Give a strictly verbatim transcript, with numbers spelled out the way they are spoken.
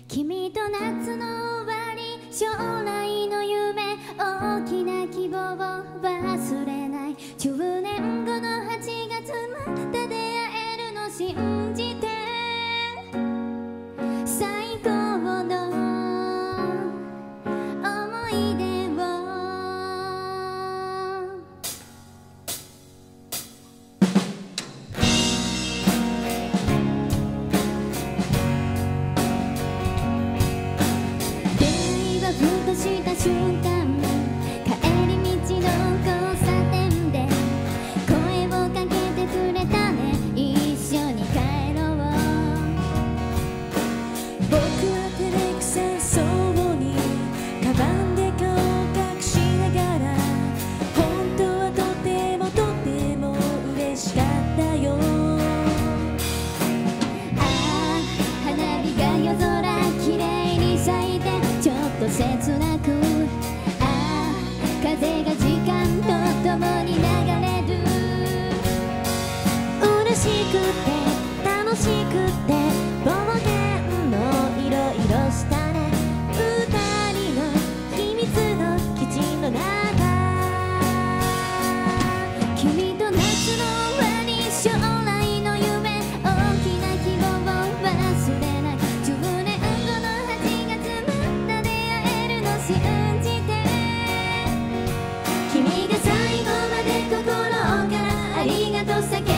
君と夏の終わり、将来の夢、大きな希望を忘れない。じゅうねんごのはちがつ、また出会えるの信じて、最高の思い出を。出会いはふとした瞬間、帰り道の交差点で声をかけてくれたね。一緒に帰ろう。 僕は照れくさそうにカバンで顔を隠しながら、本当はとてもとても嬉しかったよ。 ああ、花火が夜空きれいに咲いてちょっと切なく、ああ、風が時間とともに流れる。 嬉しくて楽しくて冒険のいろいろしたね。二人の秘密の基地の中、 君と夏の終わり、将来の夢、大きな希望を忘れない。じゅうねんごのはちがつ、また出会えるの信じて、 君が最後まで心からありがとう叫